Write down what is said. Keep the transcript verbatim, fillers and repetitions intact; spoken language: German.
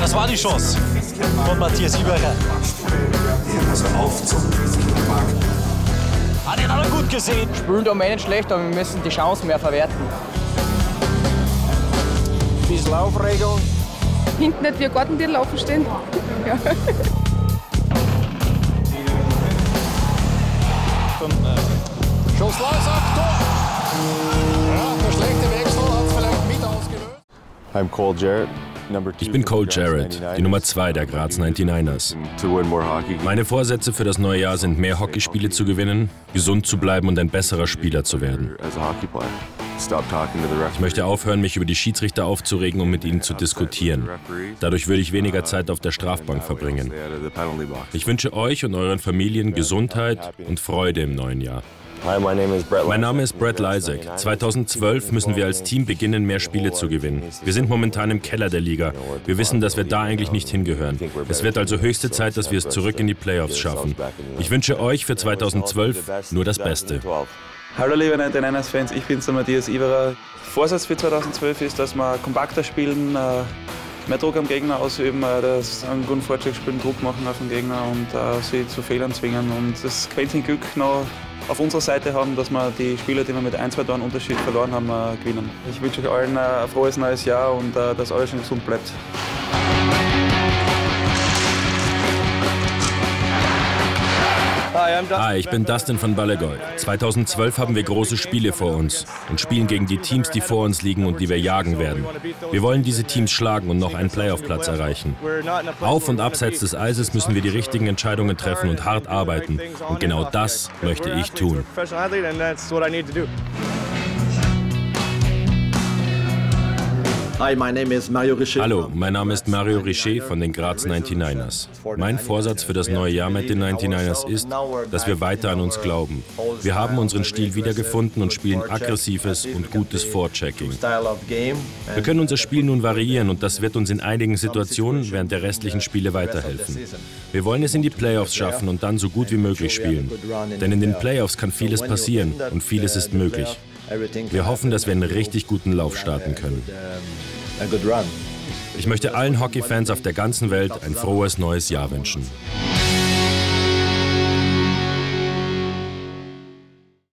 das war die Chance von Matthias Iberer. Hat ihn alle gut gesehen. Spielen da nicht schlecht, aber wir müssen die Chance mehr verwerten. Ein bisschen Aufregung. Hinten nicht wie ein Gartentier laufen stehen. Ja. Schuss los auf Tor. Ja, der schlechte Wechsel hat es vielleicht mit ausgelöst. I'm Cole Jarrett. Ich bin Cole Jarrett, die Nummer zwei der Graz neunundneunzigers. Meine Vorsätze für das neue Jahr sind, mehr Hockeyspiele zu gewinnen, gesund zu bleiben und ein besserer Spieler zu werden. Ich möchte aufhören, mich über die Schiedsrichter aufzuregen und mit ihnen zu diskutieren. Dadurch würde ich weniger Zeit auf der Strafbank verbringen. Ich wünsche euch und euren Familien Gesundheit und Freude im neuen Jahr. Mein Name ist Brett Lysak. zweitausendzwölf müssen wir als Team beginnen, mehr Spiele zu gewinnen. Wir sind momentan im Keller der Liga. Wir wissen, dass wir da eigentlich nicht hingehören. Es wird also höchste Zeit, dass wir es zurück in die Playoffs schaffen. Ich wünsche euch für zweitausendzwölf nur das Beste. Hallo liebe neunundneunzig-Fans, ich bin's, der Matthias Iberer. Vorsatz für zweitausendzwölf ist, dass wir kompakter spielen, mehr Druck am Gegner ausüben, dass einen guten Fortschritt spielen, Druck machen auf den Gegner und sie zu Fehlern zwingen und das Quäntchen Glück noch auf unserer Seite haben, dass wir die Spiele, die wir mit ein, zwei Toren Unterschied verloren haben, gewinnen. Ich wünsche euch allen ein frohes neues Jahr und dass alles schön gesund bleibt. Hi, ich bin Dustin von Ballagoi. zweitausendzwölf haben wir große Spiele vor uns und spielen gegen die Teams, die vor uns liegen und die wir jagen werden. Wir wollen diese Teams schlagen und noch einen Playoff-Platz erreichen. Auf und abseits des Eises müssen wir die richtigen Entscheidungen treffen und hart arbeiten. Und genau das möchte ich tun. Hi, my name is Mario Richer. Hallo, mein Name ist Mario Richer von den Graz neunundneunzigers. Mein Vorsatz für das neue Jahr mit den neunundneunzigers ist, dass wir weiter an uns glauben. Wir haben unseren Stil wiedergefunden und spielen aggressives und gutes Forechecking. Wir können unser Spiel nun variieren und das wird uns in einigen Situationen während der restlichen Spiele weiterhelfen. Wir wollen es in die Playoffs schaffen und dann so gut wie möglich spielen. Denn in den Playoffs kann vieles passieren und vieles ist möglich. Wir hoffen, dass wir einen richtig guten Lauf starten können. Ich möchte allen Hockeyfans auf der ganzen Welt ein frohes neues Jahr wünschen.